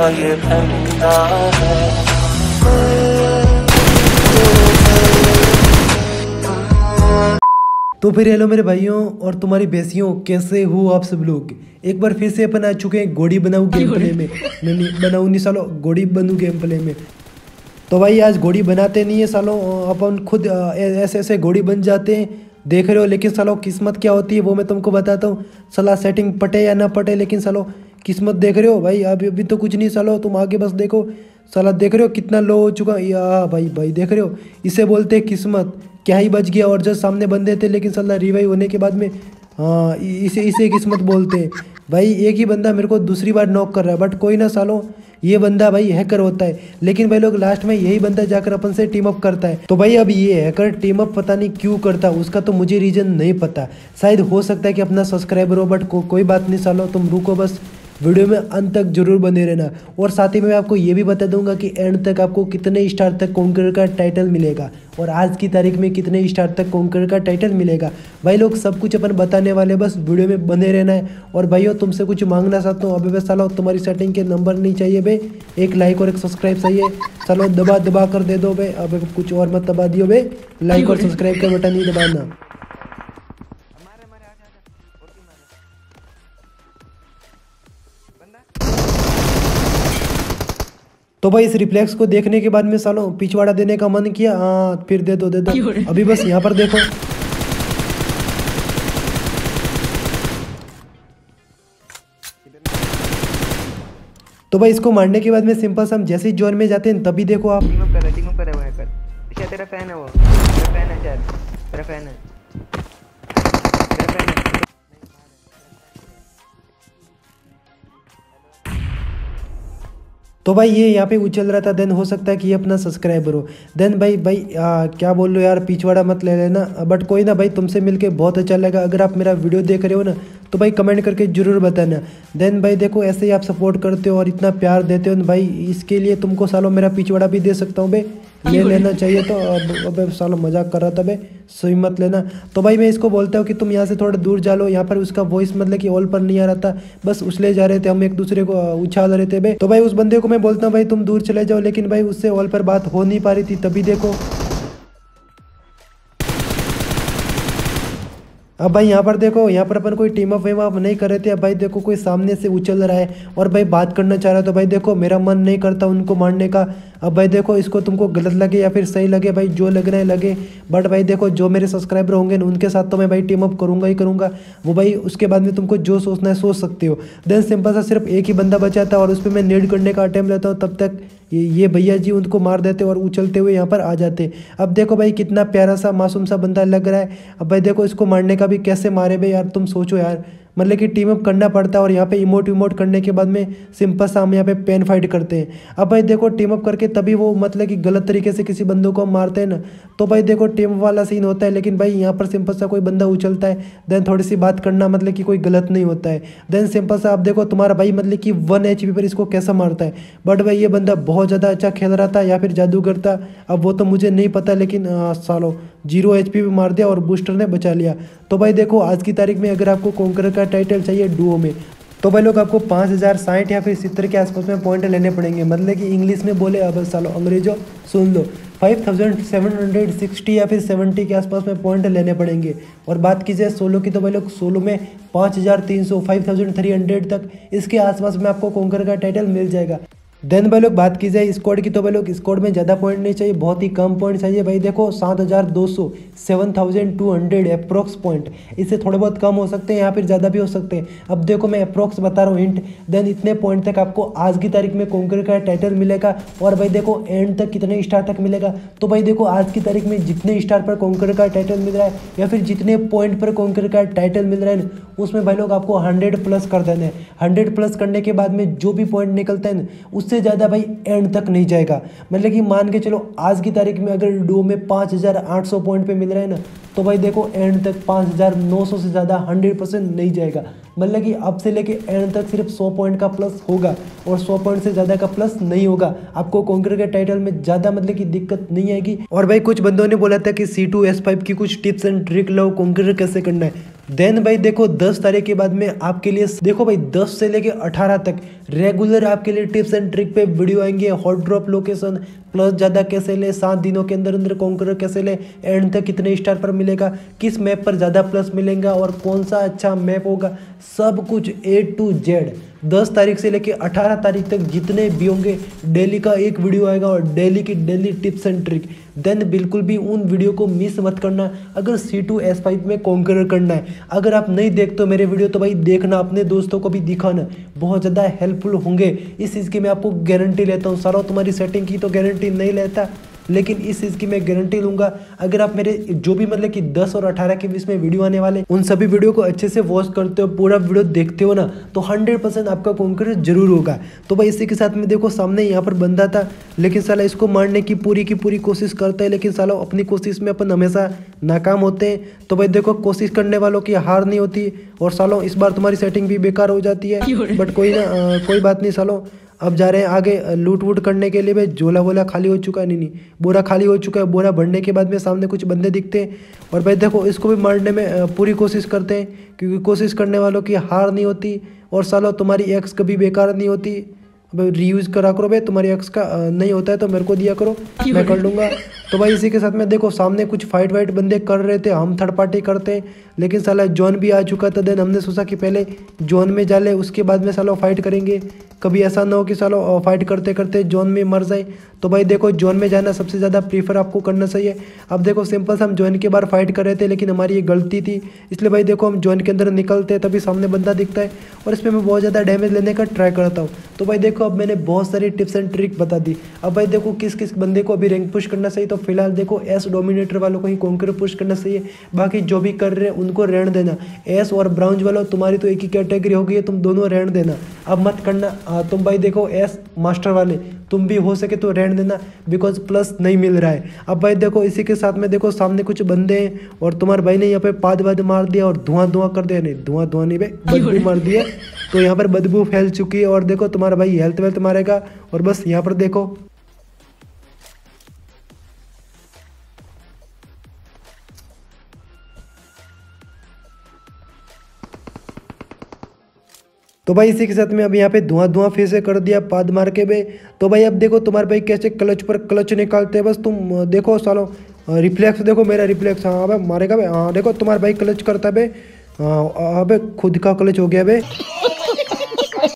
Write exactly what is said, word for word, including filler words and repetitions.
ये फंदा है। तो फिर हेलो मेरे भाइयों और तुम्हारी बेसियों, कैसे हो आप सब लोग। एक बार फिर से अपन आ चुके हैं गोड़ी बनाऊ गेम प्ले में। नहीं नहीं बनाऊ नहीं सालो, गोड़ी बनू गेम प्ले में। तो भाई आज गोड़ी बनाते नहीं है सालों, अपन खुद ऐसे ऐसे गोड़ी बन जाते हैं, देख रहे हो। लेकिन सालों किस्मत क्या होती है वो मैं तुमको बताता हूँ। सलाह सेटिंग पटे या ना पटे, लेकिन सालों किस्मत देख रहे हो भाई। अभी अभी तो कुछ नहीं सालों, तुम आगे बस देखो। साला देख रहे हो कितना लो हो चुका या भाई भाई देख रहे हो, इसे बोलते हैं किस्मत। क्या ही बच गया और जस्ट सामने बंदे थे, लेकिन साला रिवाइव होने के बाद में हाँ इसे इसे किस्मत बोलते हैं भाई। एक ही बंदा मेरे को दूसरी बार नॉक कर रहा है, बट कोई ना सालों, ये बंदा भाई हैकर होता है। लेकिन भाई लोग लास्ट में यही बंदा जाकर अपन से टीम अप करता है। तो भाई अब ये हैकर टीम अप पता नहीं क्यों करता, उसका तो मुझे रीजन नहीं पता। शायद हो सकता है कि अपना सब्सक्राइबर हो, बट को, कोई बात नहीं सालों, तुम रुको बस, वीडियो में अंत तक जरूर बने रहना। और साथ ही में मैं आपको ये भी बता दूंगा कि एंड तक आपको कितने स्टार तक कॉन्करर का टाइटल मिलेगा और आज की तारीख में कितने स्टार तक कॉन्करर का टाइटल मिलेगा। भाई लोग सब कुछ अपन बताने वाले, बस वीडियो में बने रहना है। और भाइयों तुमसे कुछ मांगना चाहता हूँ, अभी बस सालो तुम्हारी सेटिंग के नंबर नहीं चाहिए भाई, एक लाइक और एक सब्सक्राइब चाहिए। चलो दबा दबा कर दे दो भाई, अब कुछ और मत दबा दियो भाई, लाइक और सब्सक्राइब का बटन नहीं दबाना। तो भाई इस रिफ्लेक्स को देखने के बाद में सालों पिछवाड़ा देने का मन किया, हाँ फिर दे दो दे दो। अभी बस यहाँ पर देखो, तो भाई इसको मारने के बाद में सिंपल सा हम जैसे ही जोन में जाते हैं तभी देखो आप टीम अप कर रहा है, टीम अप कर रहा है वो हैकर। शायद तेरा फैन है, वो तेरा फैन है, शायद तेरा फैन है, तेरा फैन है। तो भाई ये यहाँ पे उछल रहा था, देन हो सकता है कि ये अपना सब्सक्राइबर हो। देन भाई भाई आ, क्या बोल लो यार, पिछवाड़ा मत ले लेना, बट कोई ना भाई, तुमसे मिलके बहुत अच्छा लगा। अगर आप मेरा वीडियो देख रहे हो ना तो भाई कमेंट करके जरूर बताना। देन भाई देखो ऐसे ही आप सपोर्ट करते हो और इतना प्यार देते हो भाई, इसके लिए तुमको सालों मेरा पिछवाड़ा भी दे सकता हूँ भाई, ले लेना चाहिए। तो अब अब सालों मजाक कर रहा था भाई, सही मत लेना। तो भाई मैं इसको बोलता हूँ कि तुम यहाँ से थोड़ा दूर जा लो। यहाँ पर उसका वॉइस मतलब कि ऑल पर नहीं आ रहा था, बस उछले जा रहे थे, हम एक दूसरे को उछाल रहे थे भाई। तो भाई उस बंदे को मैं बोलता हूँ भाई तुम दूर चले जाओ, लेकिन भाई उससे ऑल पर बात हो नहीं पा रही थी। तभी देखो अब भाई यहाँ पर देखो, यहाँ पर अपन कोई टीम अप वेम अप नहीं कर रहे थे। अब भाई देखो कोई सामने से उछल रहा है और भाई बात करना चाह रहा है। तो भाई देखो मेरा मन नहीं करता उनको मारने का। अब भाई देखो इसको तुमको गलत लगे या फिर सही लगे भाई, जो लग रहा है लगे, बट भाई देखो जो मेरे सब्सक्राइबर होंगे ना उनके साथ तो मैं भाई टीम अप करूंगा ही करूंगा। वो भाई उसके बाद में तुमको जो सोचना है सोच सकते हो। देन सिंपल सा सिर्फ एक ही बंदा बचा था और उस पर मैं नीड करने का अटेम्प्ट लेता हूँ, तब तक ये ये भैया जी उनको मार देते और उछलते हुए यहाँ पर आ जाते। अब देखो भाई कितना प्यारा सा मासूम सा बंदा लग रहा है। अब भाई देखो इसको मारने का भी कैसे मारे भाई यार, तुम सोचो यार, मतलब कि टीम अप करना पड़ता है और यहाँ पे इमोट इमोट करने के बाद में सिंपल सा हम यहाँ पे पेन फाइट करते हैं। अब भाई देखो टीम अप करके तभी वो मतलब कि गलत तरीके से किसी बंदों को मारते हैं ना, तो भाई देखो टीम वाला सीन होता है। लेकिन भाई यहाँ पर सिंपल सा कोई बंदा उछलता है, देन थोड़ी सी बात करना मतलब कि कोई गलत नहीं होता है। देन सिंपल सा आप देखो तुम्हारा भाई मतलब कि वन एच पी पर इसको कैसा मारता है, बट भाई ये बंदा बहुत ज़्यादा अच्छा खेल रहा था या फिर जादूगर था, अब वो तो मुझे नहीं पता, लेकिन सालों जीरो एच पी पे मार दिया और बूस्टर ने बचा लिया। तो भाई देखो आज की तारीख में अगर आपको कॉन्करर का टाइटल चाहिए डुओ में, तो भाई लोग आपको पाँच हज़ार साठ या फिर सत्तर के आसपास में पॉइंट लेने पड़ेंगे। मतलब कि इंग्लिश में बोले, अब सालो अंग्रेजों सुन लो, five thousand seven hundred sixty या फिर सेवेंटी के आसपास में पॉइंट लेने पड़ेंगे। और बात कीजिए सोलो की, तो भाई लोग सोलो में पाँच हज़ार तीन सौ फाइव थाउजेंड थ्री हंड्रेड तक इसके आसपास में आपको कॉन्करर का टाइटल मिल जाएगा। देन भाई लोग बात की जाए स्क्वाड की, तो भाई लोग स्क्वाड में ज़्यादा पॉइंट नहीं चाहिए, बहुत ही कम पॉइंट चाहिए। भाई देखो सात हज़ार दो सौ seven thousand two hundred approx point, इससे थोड़े बहुत कम हो सकते हैं या फिर ज़्यादा भी हो सकते हैं। अब देखो मैं अप्रोक्स बता रहा हूँ हिंट। देन इतने पॉइंट तक आपको आज की तारीख में कॉन्करर का टाइटल मिलेगा। और भाई देखो एंड तक कितने स्टार तक मिलेगा, तो भाई देखो आज की तारीख में जितने स्टार पर कॉन्करर का टाइटल मिल रहा है या फिर जितने पॉइंट पर कॉन्करर का टाइटल मिल रहा है उसमें भाई लोग आपको हंड्रेड प्लस कर देना है। हंड्रेड प्लस करने के बाद में जो भी पॉइंट निकलता है उससे ज़्यादा भाई एंड तक नहीं जाएगा। मतलब कि मान के चलो आज की तारीख में अगर डुओ में पाँच हज़ार आठ सौ पॉइंट पे मिल रहा है ना, तो भाई देखो एंड तक पाँच हज़ार नौ सौ से ज़्यादा हंड्रेड परसेंट नहीं जाएगा। मतलब कि अब से लेके एंड तक सिर्फ सौ पॉइंट का प्लस होगा और सौ पॉइंट से ज़्यादा का प्लस नहीं होगा। आपको कॉन्करर के टाइटल में ज़्यादा मतलब कि दिक्कत नहीं आएगी। और भाई कुछ बंदों ने बोला था कि सी टू एस फाइव की कुछ टिप्स एंड ट्रिक लो कॉन्करर कैसे करना है, देन भाई देखो दस तारीख के बाद में आपके लिए देखो भाई दस से लेके अठारह तक रेगुलर आपके लिए टिप्स एंड ट्रिक पे वीडियो आएंगे। हॉट ड्रॉप लोकेशन, प्लस ज़्यादा कैसे ले, सात दिनों के अंदर अंदर कॉन्करर कैसे ले, एंड तक कितने स्टार पर मिलेगा, किस मैप पर ज़्यादा प्लस मिलेगा और कौन सा अच्छा मैप होगा, सब कुछ ए टू जेड दस तारीख से लेके अठारह तारीख तक जितने भी होंगे डेली का एक वीडियो आएगा और डेली की daily tips and trick. Then बिल्कुल भी उन वीडियो को मिस मत करना अगर सी टू एस फाइव में कॉन्करर करना है। अगर आप नहीं देखते हो मेरे वीडियो तो भाई देखना, अपने दोस्तों को भी दिखाना, बहुत ज़्यादा हेल्पफुल होंगे। इस चीज़ की मैं आपको गारंटी लेता हूँ। सारा तुम्हारी सेटिंग की तो गारंटी नहीं लेता, लेकिन इस चीज़ की मैं गारंटी लूँगा। अगर आप मेरे जो भी मतलब कि दस और अठारह के बीच में वीडियो आने वाले उन सभी वीडियो को अच्छे से वॉच करते हो, पूरा वीडियो देखते हो ना, तो हंड्रेड परसेंट आपका कॉन्करर जरूर होगा। तो भाई इसी के साथ में देखो सामने यहाँ पर बंदा था, लेकिन साला इसको मारने की पूरी की पूरी कोशिश करता है, लेकिन साला अपनी कोशिश में अपन हमेशा नाकाम होते हैं। तो भाई देखो कोशिश करने वालों की हार नहीं होती, और सालों इस बार तुम्हारी सेटिंग भी बेकार हो जाती है, बट कोई ना आ, कोई बात नहीं सालों। अब जा रहे हैं आगे लूट वूट करने के लिए। भाई झोला वोला खाली हो चुका है, नहीं नहीं बोरा खाली हो चुका है। बोरा भरने के बाद में सामने कुछ बंदे दिखते हैं, और भाई देखो इसको भी मारने में पूरी कोशिश करते हैं, क्योंकि कोशिश करने वालों की हार नहीं होती। और सालों तुम्हारी एक्स कभी बेकार नहीं होती। भाई रीयूज़ करा करो भाई, तुम्हारी एक्स का नहीं होता है तो मेरे को दिया करो, मैं कर लूँगा। तो भाई इसी के साथ में देखो सामने कुछ फाइट वाइट बंदे कर रहे थे, हम थर्ड पार्टी करते हैं, लेकिन साला जॉन भी आ चुका था। देन हमने सोचा कि पहले जॉन में जा ले, उसके बाद में सालों फाइट करेंगे। कभी ऐसा ना हो कि सालों फाइट करते करते जॉन में मर जाए। तो भाई देखो जॉन में जाना सबसे ज़्यादा प्रीफर आपको करना चाहिए। अब देखो सिंपल सा हम जॉन के बाहर फाइट कर रहे थे, लेकिन हमारी ये गलती थी, इसलिए भाई देखो हम जॉन के अंदर निकलते हैं तभी सामने बंदा दिखता है, और इसमें मैं बहुत ज़्यादा डैमेज लेने का ट्राई करता हूँ। तो भाई देखो अब मैंने बहुत सारी टिप्स एंड ट्रिक बता दी। अब भाई देखो किस किस बंदे को अभी रैंक पुश करना चाहिए, तो फिलहाल देखो एस डोमिनेटर वालों को ही कॉन्करर पुश करना चाहिए, बाकी जो भी कर रहे हैं उनको रहने देना। एस और ब्राउन्ज वालों तुम्हारी तो एक ही कैटेगरी हो गई है, तुम दोनों रहने देना, अब मत करना। आ, तुम भाई देखो एस मास्टर वाले तुम भी हो सके तो रहने देना, बिकॉज प्लस नहीं मिल रहा है। अब भाई देखो इसी के साथ में देखो सामने कुछ बंदे हैं, और तुम्हारे भाई ने यहाँ पे पाद वाद मार दिया और धुआं धुआं कर दिया, नहीं धुआं धुआं नहीं भाई बदबू मार दिया। तो यहाँ पर बदबू फैल चुकी है, और देखो तुम्हारा भाई हेल्थ वेल्थ मारेगा। और बस यहाँ पर देखो तो भाई इसी के साथ में अब यहाँ पे धुआं धुआं फिर से कर दिया पाद मार के बे। तो भाई अब देखो तुम्हारे भाई कैसे क्लच पर क्लच निकालते हैं, बस तुम देखो सालो रिफ्लेक्स देखो मेरा रिफ्लेक्स, हाँ भाई मारेगा भाई, हाँ देखो तुम्हारा भाई क्लच करता है बे, हाँ अबे खुद का क्लच हो गया बे।